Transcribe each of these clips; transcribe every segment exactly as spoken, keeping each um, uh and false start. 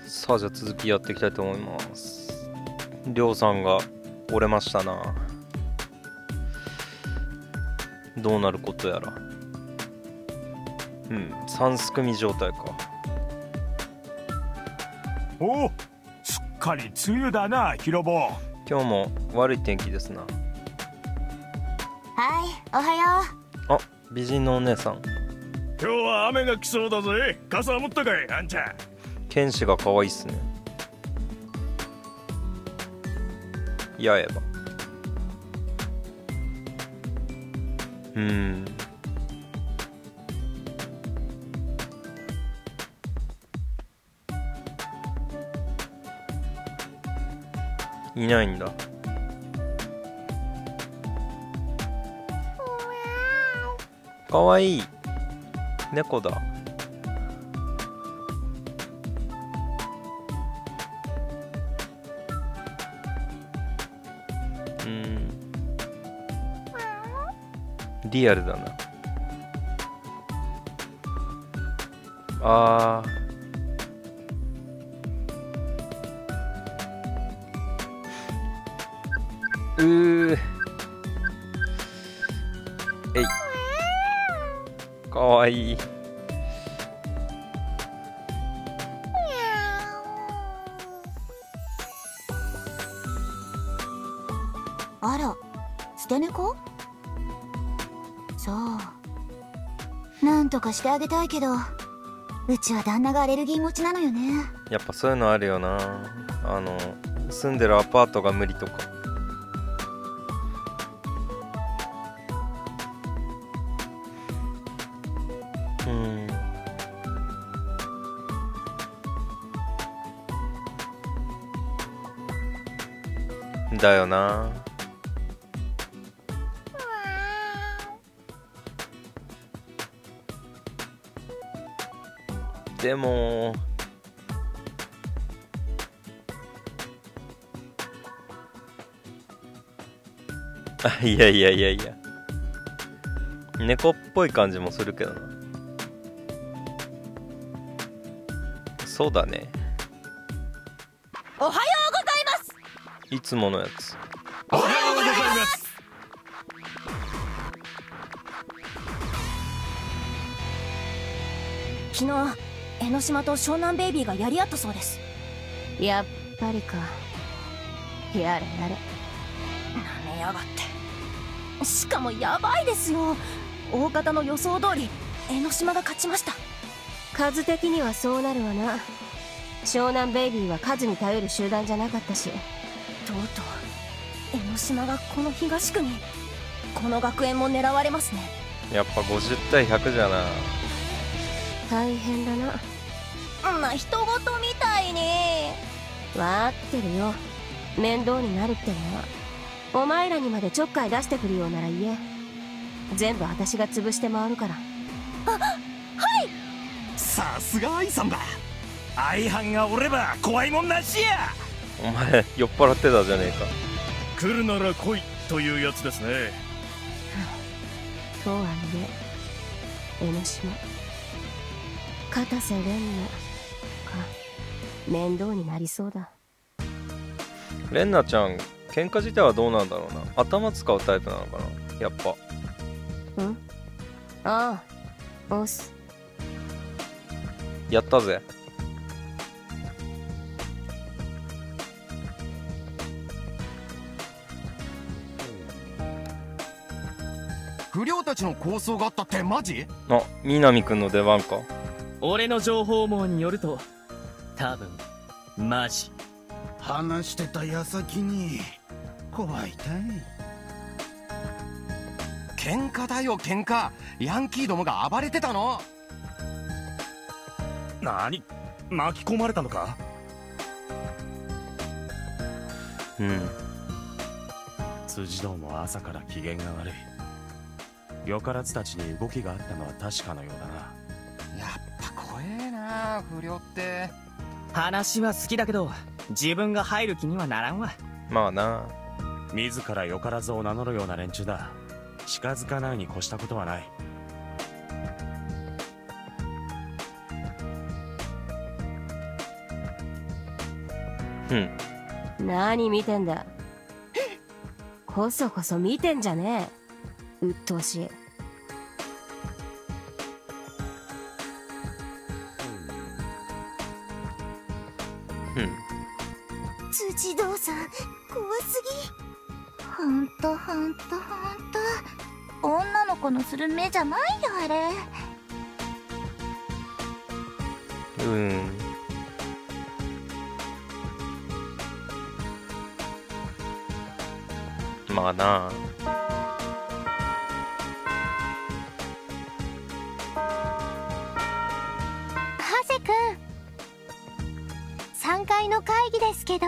さあじゃあ続きやっていきたいと思います。りょうさんが折れましたな。どうなることやら。うん、さんすくみ状態か。 おお、すっかり梅雨だな、ヒロボ。 今日も悪い天気ですな。 はい、おはよう。あ、美人のお姉さん。 今日は雨が来そうだぜ。傘持ったかい、あんちゃん。 剣士が可愛いっすね。やえば。うーん。いないんだ。かわいい猫だ。うん、リアルだな。あーうーえいかわいい。 あら、捨て猫？そう。なんとかしてあげたいけど、うちは旦那がアレルギー持ちなのよね。 やっぱそういうのあるよな。あの住んでるアパートが無理とか。うんだよな。でもあ、いやいやいやいや、猫っぽい感じもするけどな。そうだね。 おはようございます。 いつものやつ。 おはようございます。 昨日江ノ島と湘南ベイビーがやり合ったそうです。 やっぱりか。やれやれ。 なめやがって。しかもやばいですよ。大方の予想通り江ノ島が勝ちました。 数的にはそうなるわな。湘南ベイビーは数に頼る集団じゃなかったし。 とうとう江ノ島がこの東区に。この学園も狙われますね。 やっぱごじゅうたいひゃくじゃな。 大変だな。 まあ人事みたいに。 わーってるよ。面倒になるってのは。お前らにまでちょっかい出してくるようなら言え。全部私が潰して回るから。 あ、はい。 さすが愛さんだ。愛犯がおれば怖いもんなしや。 お前酔っ払ってたじゃねえか。 来るなら来いというやつですね。 とはいえ江ノ島片瀬蓮奈か。面倒になりそうだ。 レンナちゃん喧嘩自体はどうなんだろうな。頭使うタイプなのかなやっぱ。 んああ、おす。 やったぜ。 不良たちの抗争があったってマジ？ あ、南くんの出番か。 俺の情報網によると多分マジ。 話してた矢先に怖いたい。喧嘩だよ喧嘩。ヤンキーどもが暴れてたの。 なに、巻き込まれたのか？ うん。 辻堂も朝から機嫌が悪い。よからずたちに動きがあったのは確かのようだな。 やっぱ怖えな不良って。 話は好きだけど自分が入る気にはならんわ。 まあな。 自らよからずを名乗るような連中だ。近づかないに越したことはない。 うん。 何見てんだ。こそこそ見てんじゃねえ。うっとうしい。 うん。 辻堂さん、怖すぎ。ほんとほんとほんと。女の子のする目じゃないよ、あれ。 うん。まあなあ。 ハセくん、さんがいの会議ですけど。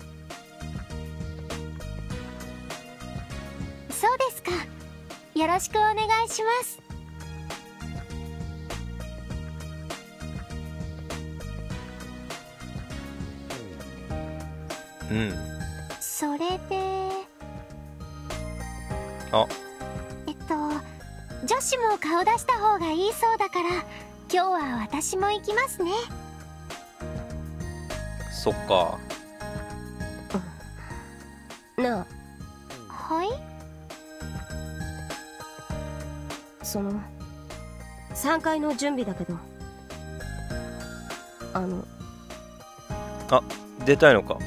そうですか。よろしくお願いします。 うん。 それで、 あ、 えっと女子も顔出した方がいいそうだから、今日は私も行きますね。 そっか。 なあ、 はい。 そのさんかいの準備だけど、あのあ、出たいのか。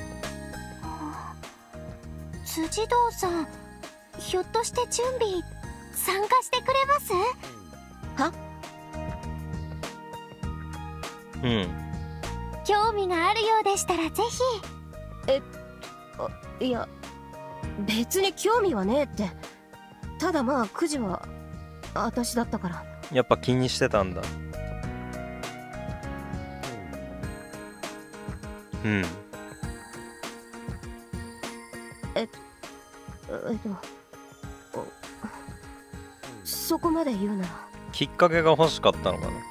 辻堂さん、ひょっとして準備参加してくれます？ は？ うん。 興味があるようでしたらぜひ。 え、あ、いや別に興味はねえって。ただまあくじは私だったから。 やっぱ気にしてたんだ。うん。 え、えっとそこまで言うなら。 きっかけが欲しかったのかな。 な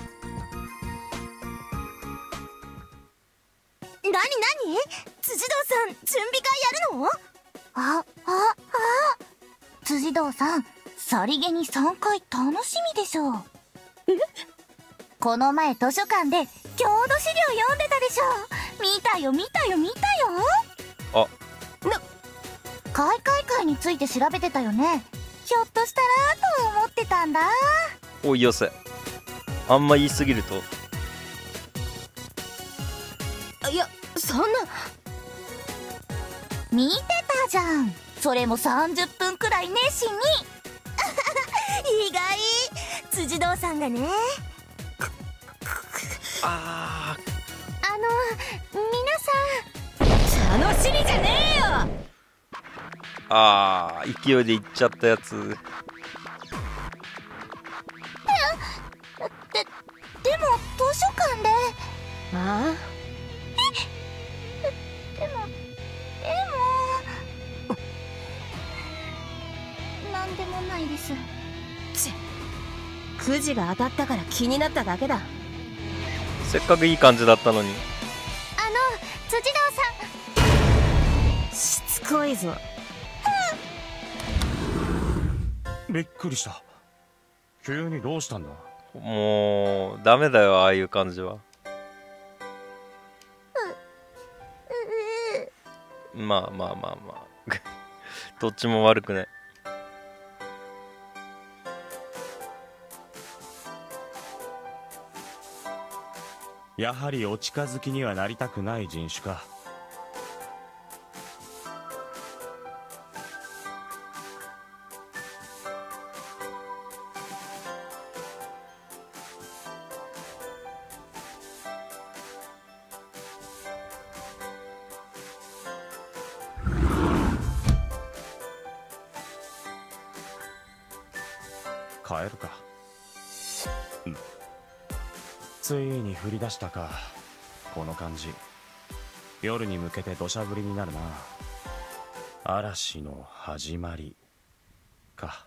になに？辻堂さん、準備会やるの？あ、あ、あ、辻堂さん、さりげにさんかい楽しみでしょ。え？この前図書館で郷土資料読んでたでしょ。見たよ見たよ見たよ。 あ、 な、開会会について調べてたよね。ひょっとしたらと思ってたんだ。 おいよせ。あんま言いすぎると。 いや、そんな。 見てたじゃん。それもさんじゅっぷんくらい熱心に。意外、辻堂さんがね。 あー、 あの皆さん、 楽しみじゃねえよ。 あー、勢いで言っちゃったやつ。 で、でも図書館で。 ああ、 でもでもなんでもないです。 ちくじが当たったから気になっただけだ。 せっかくいい感じだったのに。 あの辻堂さん、 しつこいぞ。 びっくりした。急にどうしたんだ。 もうダメだよ、ああいう感じは。まあまあまあまあどっちも悪くない。 やはりお近づきにはなりたくない人種か。帰るか。うん、ついに降り出したか。この感じ、夜に向けて土砂降りになるな。嵐の始まりか。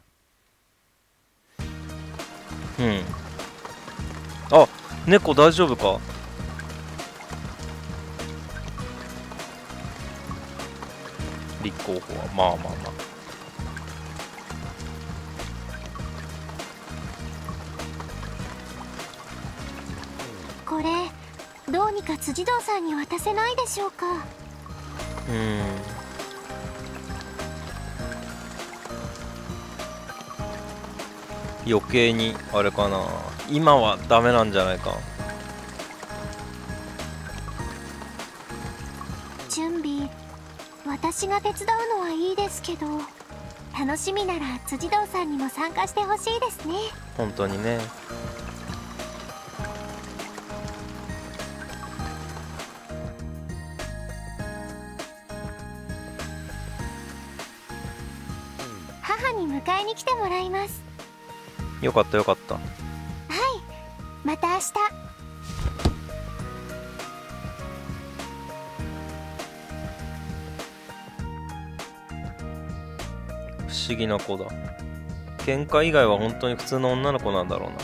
うん。あ、猫大丈夫か。立候補はまあまあまあ。 これどうにか辻堂さんに渡せないでしょうか。 うん余計にあれかな、今はダメなんじゃないか。 準備、私が手伝うのはいいですけど、楽しみなら辻堂さんにも参加してほしいですね。 本当にね。 母に迎えに来てもらいます。 よかったよかった。 はい、また明日。 不思議な子だ。喧嘩以外は本当に普通の女の子なんだろうな。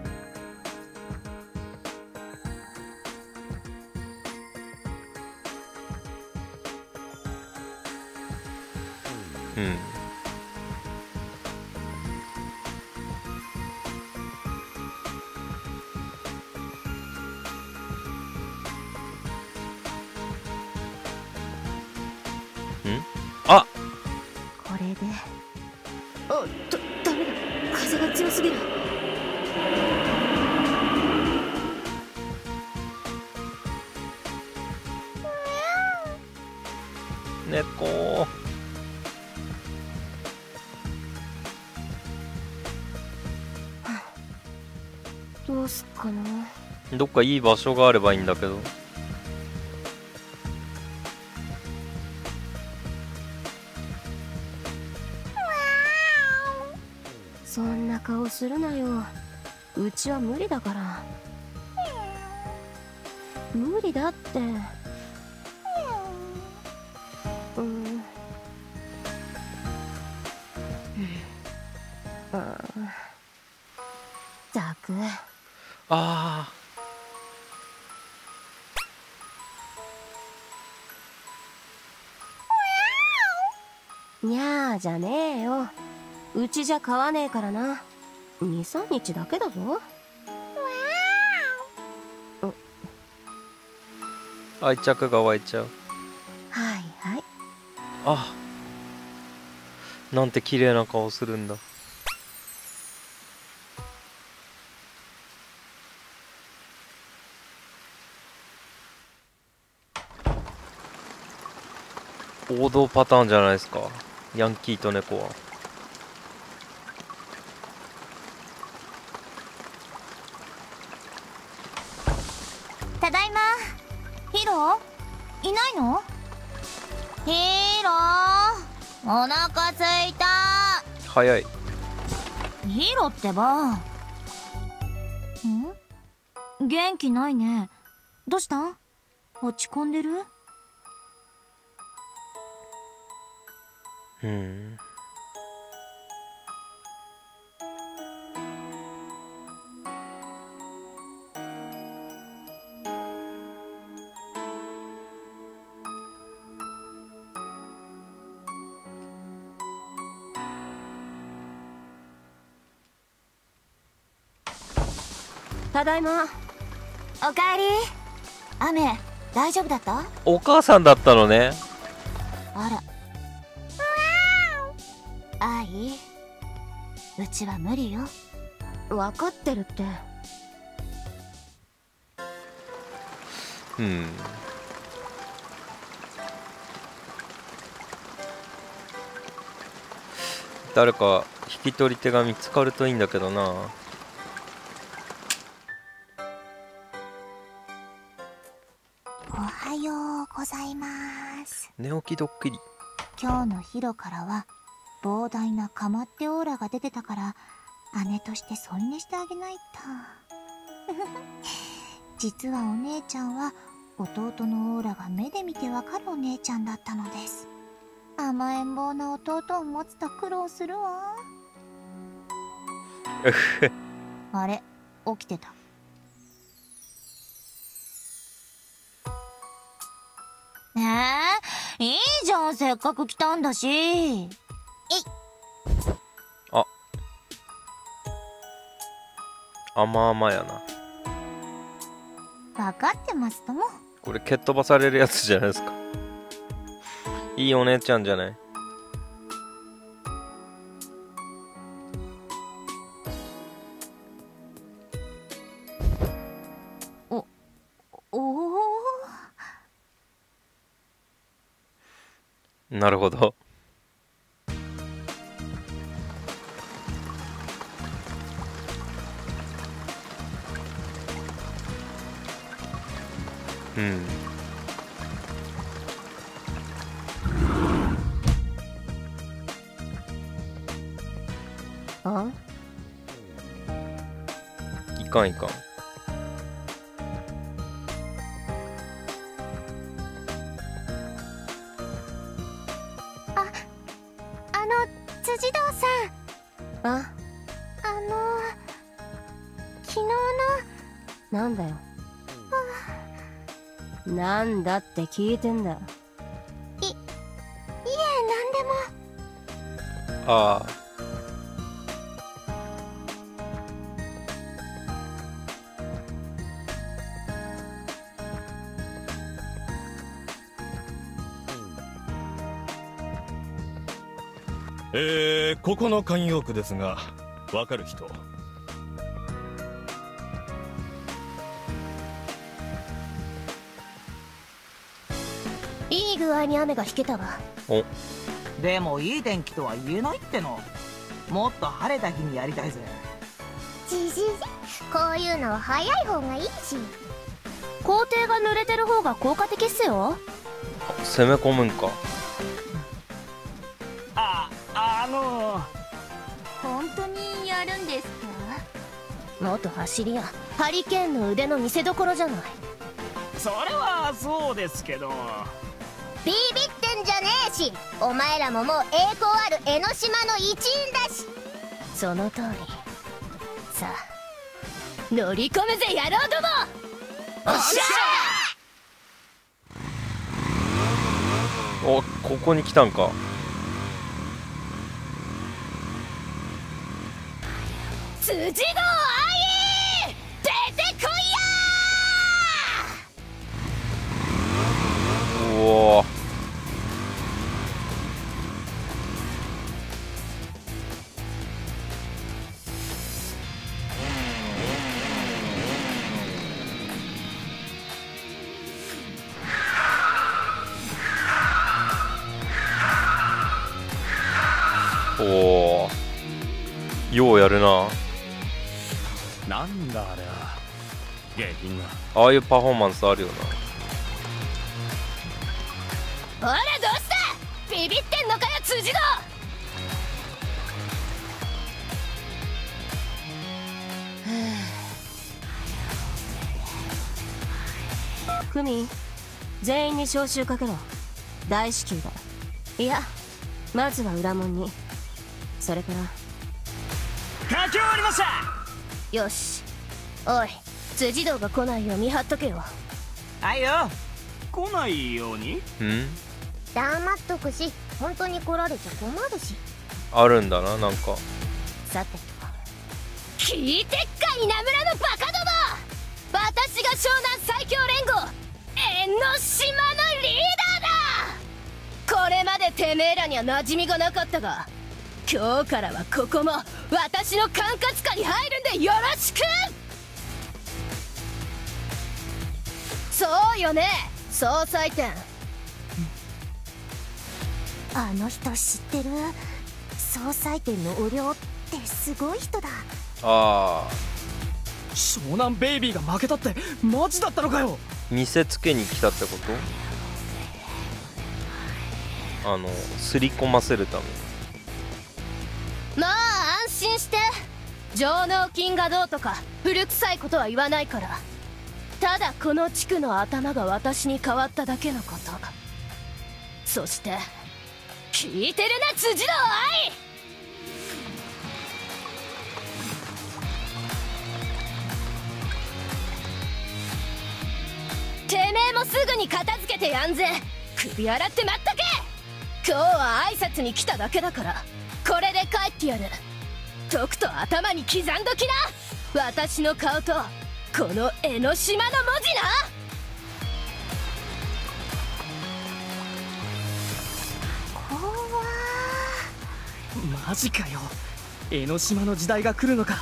うん。あ、 これで、あ、だ、ダメだ、風が強すぎる。 猫。 どうすっかな。 どっかいい場所があればいいんだけど。 そんな顔するなよ。うちは無理だから。無理だって。うん。ああ。ったく。 ああ。 にゃーじゃねえよ。うちじゃ買わねえからな。に、さんにちだけだぞ。 愛着が湧いちゃう。 はいはい。 あ、なんて綺麗な顔するんだ。王道パターンじゃないですか、ヤンキーと猫は。 ただいま。ヒロいないの？ヒロお腹すいた。 早い。 ヒロってば。ん？元気ないね。どうした？落ち込んでる？ うん。 ただいま。 おかえり。雨大丈夫だった？ お母さんだったのね。 あら。愛、うちは無理よ。 分かってるって。 うん。誰か引き取り手が見つかるといいんだけどな。 おはようございます。 寝起きドッキリ。 今日のヒロからは膨大なかまってオーラが出てたから、姉として添い寝してあげないと。実はお姉ちゃんは弟のオーラが目で見てわかるお姉ちゃんだったのです。甘えん坊な弟を持つと苦労するわ。あれ、起きてた。えー、いいじゃん、せっかく来たんだし。えい。 あ、甘々やな。 分かってますとも。 これ蹴っ飛ばされるやつじゃないですか。 いいお姉ちゃんじゃない。 おおお。 なるほど。うん。 あ？ いかんいかん。 あ、あの辻堂さん。 あ、 あの昨日の。 なんだよ。なんだって聞いてんだ。 い、いえ、なんでも。 ああ。 えー、ここの慣用句ですが、わかる人？ いい具合に雨が引けたわ。 お。 でもいい天気とは言えないっての。もっと晴れた日にやりたいぜ。 じじじ、こういうのは早い方がいいし。 校庭が濡れてる方が効果的っすよ。 攻め込むんか。 あ、あの本当にやるんですか？ 元走り屋ハリケーンの腕の見せ所じゃない。 それはそうですけど。 ビビってんじゃねえし、お前らももう栄光ある江ノ島の一員だし。 その通り。さあ乗り込むぜ野郎ども。おっしゃお、ここに来たんか。 辻堂愛出てこいやー。おお。おお、ようやるな。 なんだあれは。下品な。 ああいうパフォーマンスあるよな。 ほらどうした、ビビってんのかよ辻堂。クミ、全員に招集かけろ。大至急だ。いや、まずは裏門に。それから書き終わりました。 よし。おい、辻堂が来ないよう見張っとけよ。 はいよ。来ないように？ ん？ 黙っとくし、本当に来られちゃ困るし。 あるんだな、なんか。 さて聞いてっか稲村のバカども。私が湘南最強連合縁の島のリーダーだ。これまでてめえらには馴染みがなかったが、今日からはここも私の管轄下に入るんでよろしく。そうよね、総裁店。 あの人知ってる？総裁店のお寮ってすごい人だ。 ああ。 湘南ベイビーが負けたってマジだったのかよ。 見せつけに来たってこと？あのすり込ませるため。 まあ安心して。上納金がどうとか古臭いことは言わないから。ただこの地区の頭が私に変わっただけのこと。そして聞いてるな辻堂愛。てめえもすぐに片付けてやんぜ。首洗って待っとけ。今日は挨拶に来ただけだからこれで帰ってやる。とくと頭に刻んどきな、私の顔とこの江ノ島の文字な。 マジかよ。江ノ島の時代が来るのか。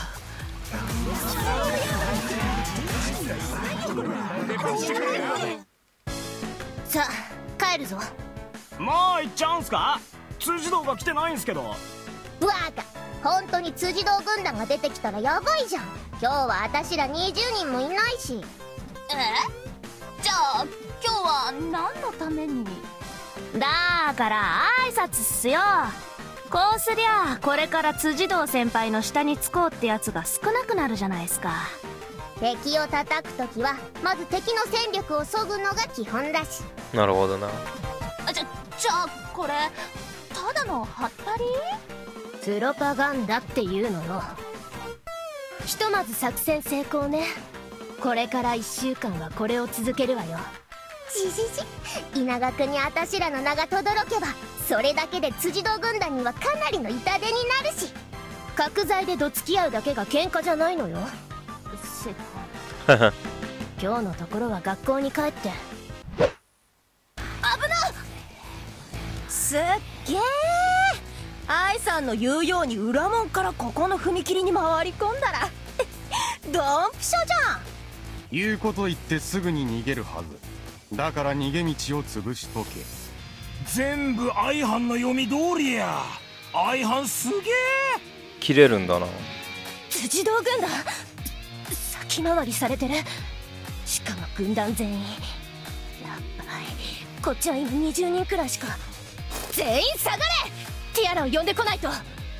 さあ帰るぞ。 もう行っちゃうんすか？辻堂が来てないんすけど。 わか、本当に辻堂軍団が出てきたらやばいじゃん。今日はあたしらにじゅうにんもいないし。 え？じゃあ今日は何のために？だから挨拶っすよ。こうすりゃこれから辻堂先輩の下につこうってやつが少なくなるじゃないですか。 敵を叩くときはまず敵の戦力を削ぐのが基本だし。 なるほどな。 じゃじゃあこれただのハったり？ プロパガンダっていうのよ。ひとまず作戦成功ね。これからいっしゅうかんはこれを続けるわよ。じじじ、稲垣にあたしらの名が轟けばそれだけで辻堂軍団にはかなりの痛手になるし、角材でどつき合うだけが喧嘩じゃないのよ。今日のところは学校に帰って。 危なっ。すっげえ。愛さんの言うように裏門からここの踏切に回り込んだらドンピシャじゃん。 言うこと言ってすぐに逃げるはずだから逃げ道を潰しとけ。 全部相反の読み通りや。相反すげえ。 切れるんだな。 辻堂軍団先回りされてる。しかも軍団全員。やばい、こっちは今にじゅうにんくらいしか。全員下がれ。ティアラを呼んでこないと。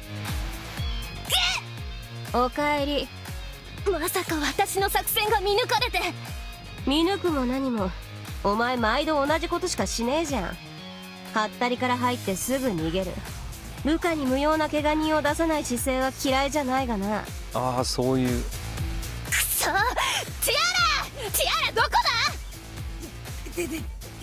おかえり。 まさか私の作戦が見抜かれて。 見抜くも何もお前毎度同じことしかしねえじゃん。はったりから入ってすぐ逃げる。部下に無用な怪我人を出さない姿勢は嫌いじゃないがな。 ああ、そういう。 くそ、ティアラティアラどこだ。 ででで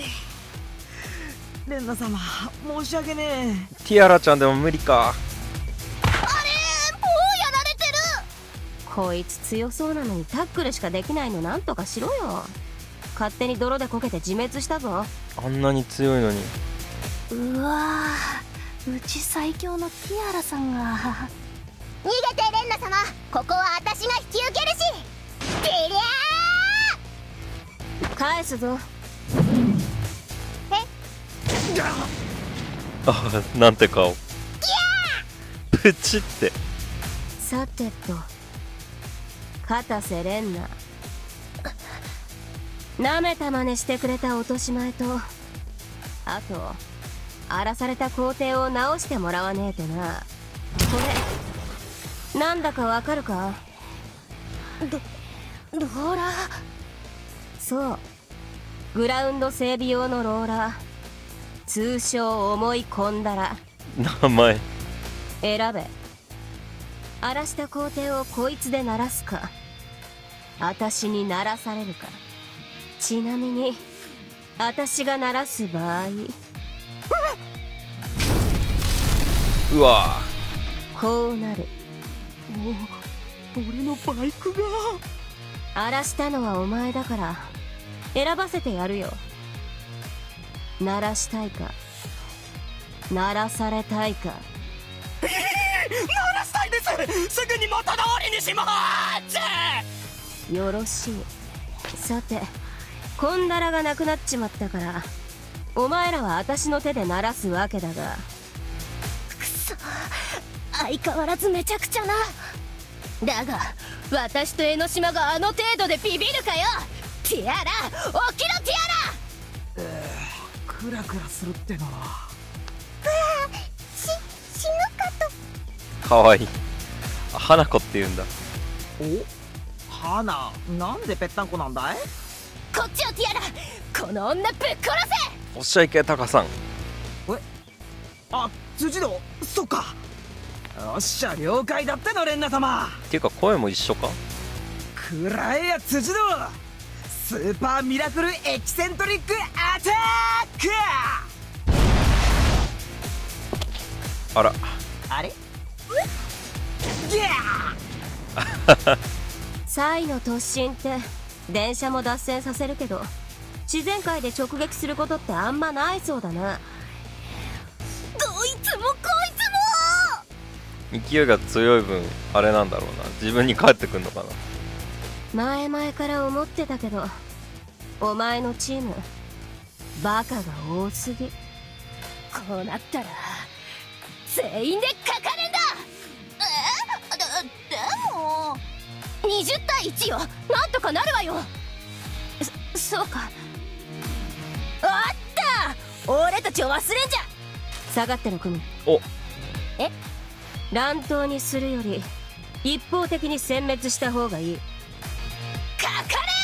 レンナ様申し訳ねえ。 ティアラちゃんでも無理か。 あれ、もうやられてる。 こいつ強そうなのにタックルしかできないのなんとかしろよ。勝手に泥でこけて自滅したぞ。 あんなに強いのに。 うわー、うち最強のティアラさんが。 逃げてレンナ様、ここは私が引き受けるし。てりゃー返すぞ。 あ、なんて顔。プチって。 さてと、片瀬レンナ、なめた真似してくれた落とし前と、あと荒らされた工程を直してもらわねえとな。これなんだかわかるか？ ロローラー。 そう、グラウンド整備用のローラー、通称思い込んだら。 名前選べ。荒らした工程をこいつで鳴らすか、私に鳴らされるか。ちなみに私が鳴らす場合、 うわこうなる。 お俺のバイクが。 荒らしたのはお前だから選ばせてやるよ。鳴らしたいか、鳴らされたいか。 えー、鳴らしたいです。すぐに元通りにしまーす。 よろしい。さて、コンダラがなくなっちまったからお前らは私の手で鳴らすわけだが。 くそ、相変わらずめちゃくちゃな。だが私と江ノ島があの程度でビビるかよ。ティアラ、起きろティアラ。 えー、クラクラするってのは。 し死ぬかと。 かわいい。花子って言うんだ。 お、花なんでぺったんこなんだい？ こっちよティアラ、この女ぶっ殺せ。 おっしゃいけタカさん。 え、あ、辻堂、そっか。よっしゃ、了解だってのレンナ様。 っていうか声も一緒か。 くらえや辻堂、スーパーミラクルエキセントリックアタック。 あら、 あれギャーサイの突進って電車も脱線させるけど自然界で直撃することってあんまないそうだな。 こいつもこいつも。 勢いが強い分あれなんだろうな、自分に返ってくんのかな。 前々から思ってたけど、お前のチームバカが多すぎ。こうなったら全員でかかれんだ。 えででもにじゅうたいいちよ、なんとかなるわよ。そそうか。あった俺たちを忘れんじゃ。下がってろ組。 おえ乱闘にするより一方的に殲滅した方がいい。かかれ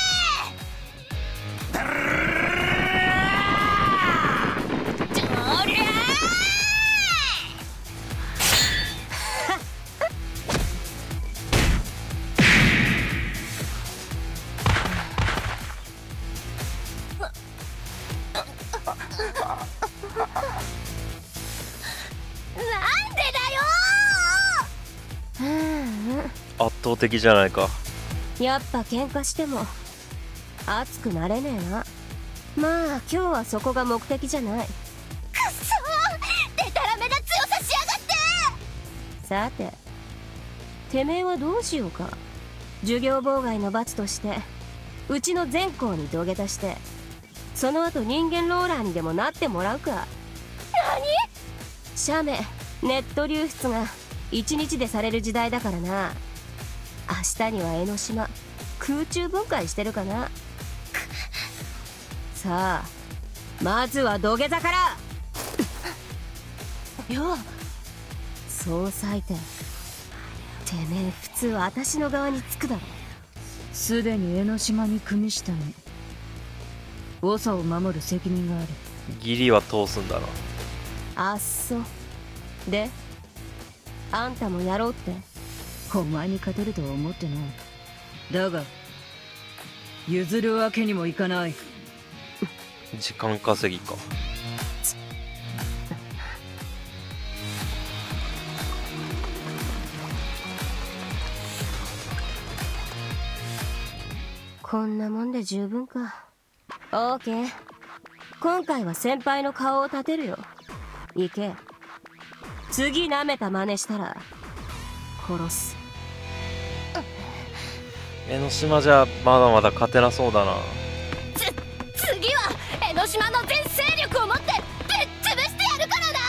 圧倒的じゃないか。 やっぱ喧嘩しても熱くなれねえな。まあ今日はそこが目的じゃない。くっそー、デタラメな強さしやがって。さててめえはどうしようか。授業妨害の罰としてうちの全校に土下座して、その後人間ローラーにでもなってもらうか。何？写メネット流出がいちにちでされる時代だからな。明日には江ノ島空中分解してるかな。さあまずは土下座からよ。総裁店てめえ普通私の側につくだろ。 すでに江ノ島に組下に長を守る責任がある。 ギリは通すんだな。 あっそであんたもやろうって。 お前に勝てるとは思ってない。だが譲るわけにもいかない。 時間稼ぎか。 こんなもんで十分か。オーケー、今回は先輩の顔を立てるよ。行け。次舐めた真似したら殺す。 江ノ島じゃまだまだ勝てなそうだな。 つ次は江ノ島の全勢力を持ってぶっ潰してやるから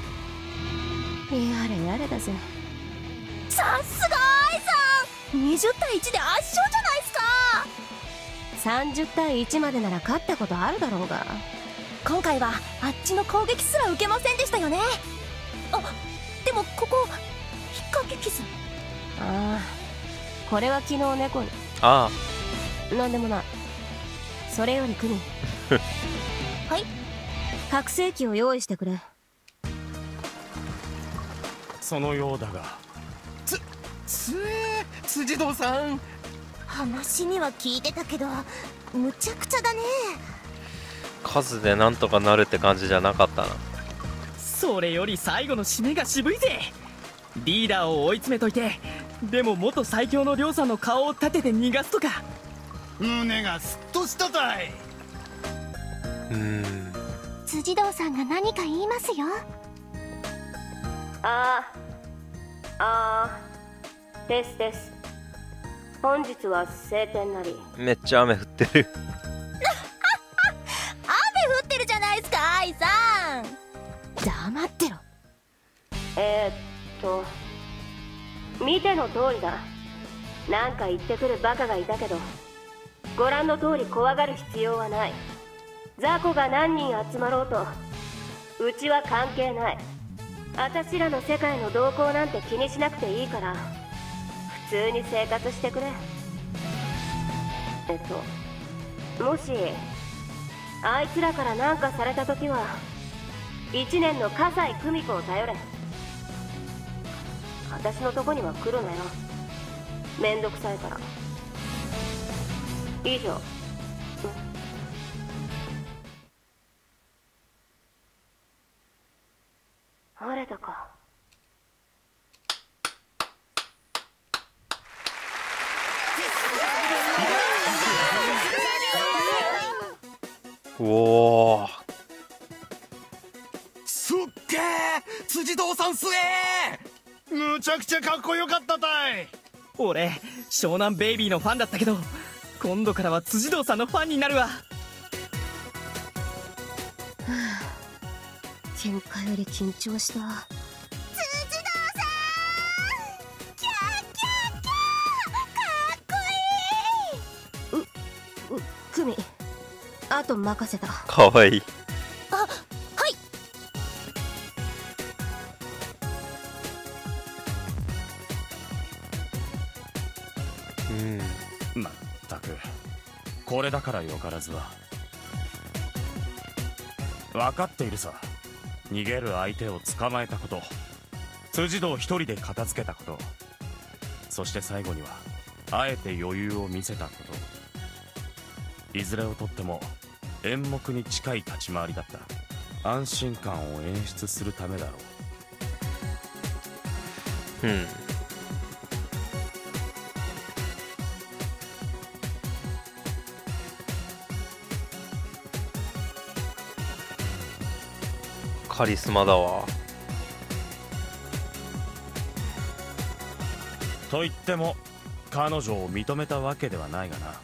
な。やれやれだぜ。 さすが愛さん、にじゅうたいいちで圧勝じゃないすか。 さんじゅうたいいちまでなら勝ったことあるだろうが、 今回はあっちの攻撃すら受けませんでしたよね。あ、でもここ引っ掛け傷。 ああこれは昨日猫に。 ああなんでもない。それよりクミはい、 拡声器を用意してくれ。 そのようだが。 つつえ辻堂さん、 話には聞いてたけどむちゃくちゃだね。 数でなんとかなるって感じじゃなかったな。 それより最後の締めが渋いぜ。リーダーを追い詰めといて、でも元最強の亮さんの顔を立てて逃がすとか。 胸がスッとしたたい。 うーん辻堂さんが何か言いますよ。 ああああですです。本日は晴天なり。 めっちゃ雨降ってる雨降ってるじゃないですか愛さん。 黙ってろ。えー、っと見ての通りだ。なんか言ってくるバカがいたけど、ご覧の通り怖がる必要はない。雑魚が何人集まろうとうちは関係ない。あたしらの世界の動向なんて気にしなくていいから普通に生活してくれ。えっともしあいつらから何かされた時はいちねんの葛西久美子を頼れ。私のとこには来るなよ。めんどくさいから。以上。晴れたか。 うおー、 すっげー辻堂さんすえむちゃくちゃかっこよかったたい。 俺湘南ベイビーのファンだったけど、今度からは辻堂さんのファンになるわ。 喧嘩より緊張した。 辻堂さん、キャーキャーキャー、かっこいい。 う、う、クミ、あと任せた。 かわいい。 あ、はい。 うん、まったくこれだからよからずは。分かっているさ。逃げる相手を捕まえたこと、辻堂一人で片付けたこと、そして最後にはあえて余裕を見せたこと、いずれをとっても演目に近い立ち回りだった。安心感を演出するためだろう。うん。カリスマだわ。 と言っても彼女を認めたわけではないがな。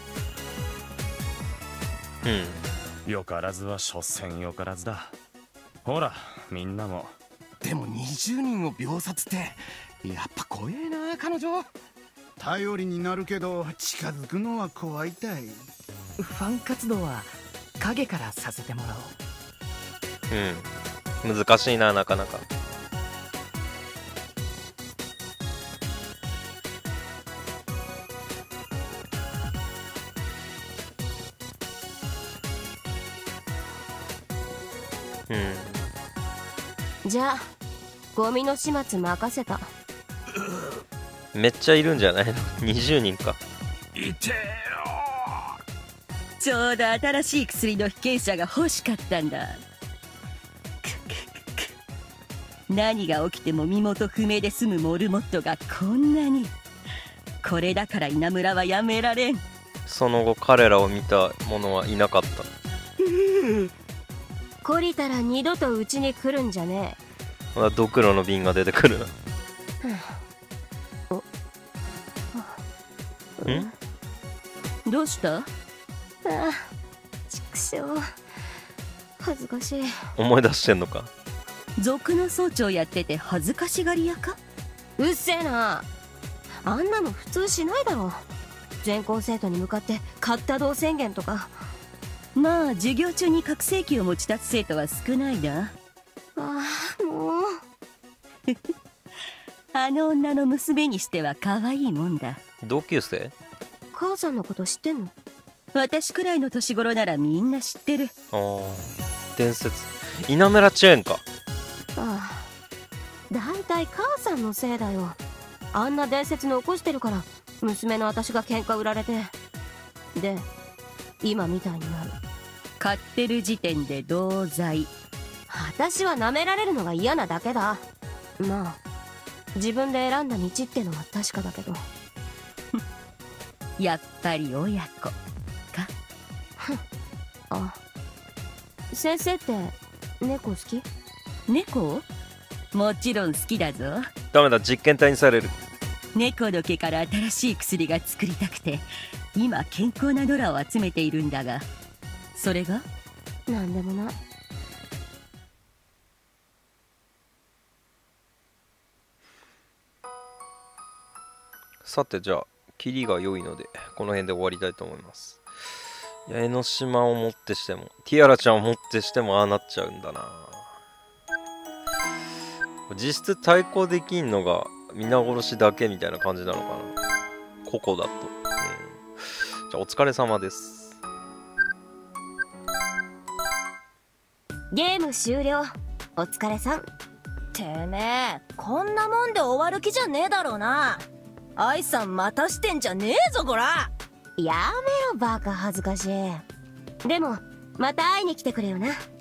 うん。 よからずは所詮よからずだ。ほらみんなも。 でもにじゅうにんを秒殺ってやっぱ怖えな彼女。頼りになるけど近づくのは怖いたい。 ファン活動は影からさせてもらおう。 うん。難しいな、なかなか。 うん。じゃあゴミの始末任せた。 めっちゃいるんじゃないの？にじゅうにんか。 いてちょうど新しい薬の被験者が欲しかったんだ。何が起きても身元不明で済むモルモットがこんなに。これだから稲村はやめられん。 その後彼らを見た者はいなかった。 懲りたら二度とうちに来るんじゃねえ。まだドクロの瓶が出てくるな。 ん？どうした？ ああ、畜生、恥ずかしい。 思い出してんのか。 族の総長やってて恥ずかしがり屋か？ うっせえな。あんなの普通しないだろ。全校生徒に向かって勝った道宣言とか。 まあ授業中に拡声器を持ち立つ生徒は少ないな。 ああ、もうあの女の娘にしては可愛いもんだ。 同級生？ 母さんのこと知ってんの？ 私くらいの年頃ならみんな知ってる。 ああ、伝説。稲村チェーンか。 ああ、だいたい母さんのせいだよ。あんな伝説残してるから娘の私が喧嘩売られて、で今みたいになる。 買ってる時点で同罪。 私は舐められるのが嫌なだけだ。まあ自分で選んだ道ってのは確かだけど。 やっぱり親子か。 あ、先生って猫好き？ 猫？もちろん好きだぞ。 ダメだ、実験体にされる。 猫の毛から新しい薬が作りたくて今健康なドラを集めているんだが、それが？ なんでもない。 さて、じゃあキリが良いのでこの辺で終わりたいと思います。いや、江ノ島をもってしてもティアラちゃんをもってしてもああなっちゃうんだな。実質対抗できんのが皆殺しだけみたいな感じなのかな、ここだと。うん、じゃあお疲れ様です。 ゲーム終了。お疲れさん。 てめえこんなもんで終わる気じゃねえだろうな。愛さん待たしてんじゃねえぞこら。 やめろバカ恥ずかしい。でもまた会いに来てくれよな。